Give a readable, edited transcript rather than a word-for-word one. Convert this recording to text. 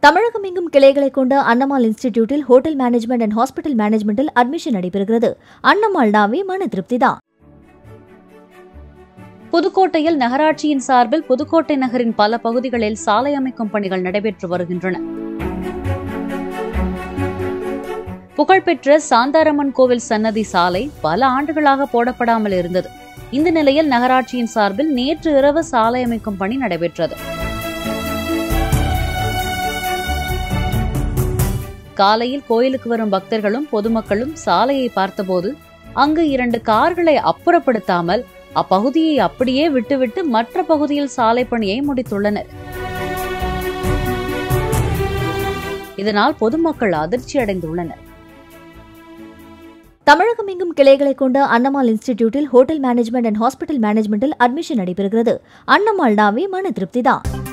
தமிழகம் எங்கும் கிளைகளை கொண்ட அன்னமால் இன்ஸ்டிடியூட்டில் ஹோட்டல் மேனேஜ்மெண்ட் அண்ட் ஹாஸ்பிட்டல் மேனேஜ்மெண்டில் அட்மிஷன் நடைபெறுகிறது. அன்னமால்னாவே மன திருப்திதான். புதுக்கோட்டையில் நகராட்சியின் சார்பில் புதுக்கோட்டை நகரின் பல பகுதிகளில் சாலை அமைக்கும் பணிகள் நடைபெற்று வருகின்றன. புகழ்பெற்ற சாந்தாரம்மன் கோவில் சன்னதி சாலை பல ஆண்டுகளாக போடப்படாமல் இருந்தது. இந்த நிலையில் நகராட்சியின் சார்பில் நேற்று இரவு சாலை அமைக்கும் பணி நடைபெற்றது. காலையில் கோயிலுக்கு வரும் பக்தர்களும் பொதுமக்களும் சாலையை பார்த்தபோது அங்கு 2 கார்களை அப்புறப்படுத்தாமல் அப்பகுதியை அப்படியே விட்டுவிட்டு மற்ற பகுதியில் சாலை பணியை முடித்துள்ளனர். இதனால் பொதுமக்கள் அதிர்ச்சி அடைந்துள்ளனர். தமிழகம் எங்கும் கிளைகளை கொண்ட அன்னமால் இன்ஸ்டிடியூட்டில் ஹோட்டல் மேனேஜ்மெண்ட் அண்ட் ஹாஸ்பிட்டல் மேனேஜ்மெண்டில் அட்மிஷன் நடைபெறுகிறது. அன்னமால்னாவே மன திருப்திதான்.